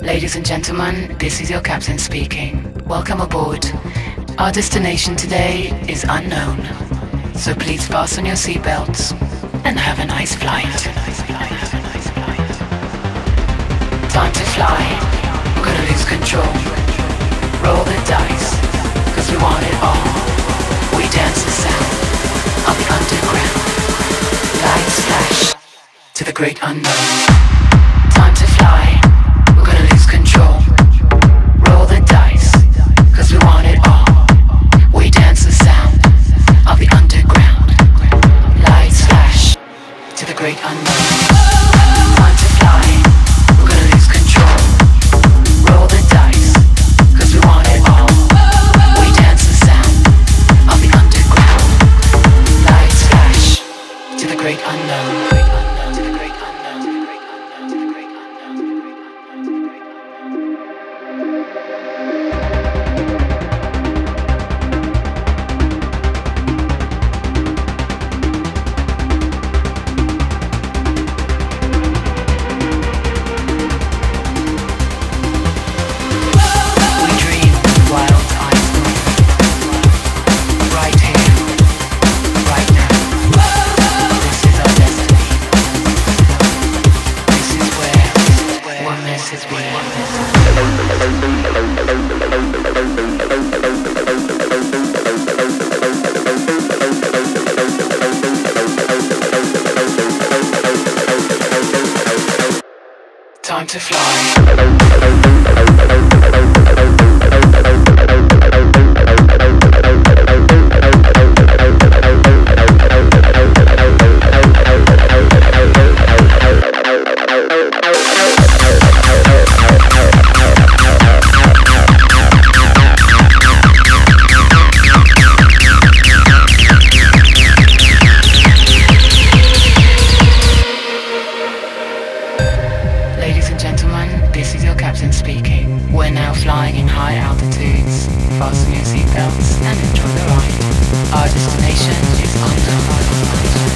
Ladies and gentlemen, this is your captain speaking. Welcome aboard. Our destination today is unknown, so please fasten your seatbelts and have a nice flight. Time to fly. We're gonna lose control. Roll the dice, cause we want it all. We dance the sound of the underground. Lights flash to the great unknown. Time to fly. We're gonna lose control. Roll the dice, cause we want it all. We dance the sound of the underground. Lights flash to the great unknown. Time to fly. We're gonna lose control. Roll the dice, cause we want it all. We dance the sound of the underground. Lights flash to the great unknown. Time to fly. Ladies and gentlemen, this is your captain speaking. We're now flying in high altitudes. Fasten your seatbelts and enjoy the ride. Our destination is unknown.